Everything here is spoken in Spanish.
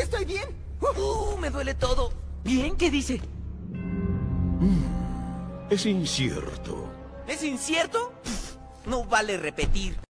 estoy bien. Me duele todo. ¿Bien? ¿Qué dice? Es incierto. ¿Es incierto? No vale repetir.